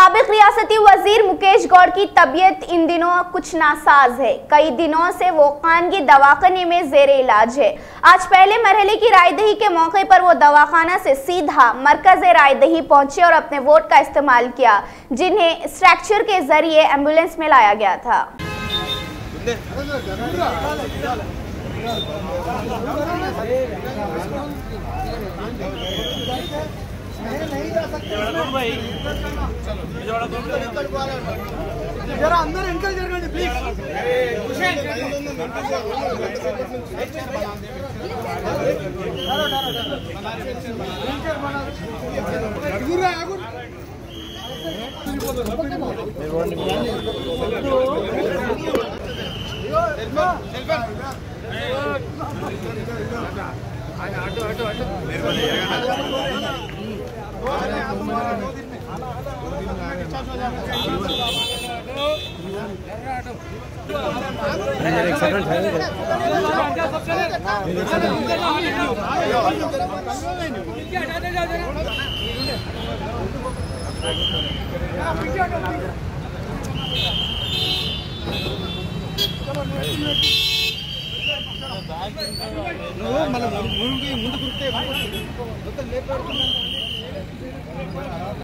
साबिक रियासती वजीर मुकेश गौड़ की तबीयत इन दिनों कुछ नासाज है। कई दिनों से वो खानगी दवाखाने में जेरे इलाज है। आज पहले मरहले की रायदही के मौके पर वो दवाखाना से सीधा मरकज रायदही पहुंचे और अपने वोट का इस्तेमाल किया, जिन्हें स्ट्रक्चर के जरिए एम्बुलेंस में लाया गया था। जरा अंदर एंकर जरगंడి प्लीज ముందు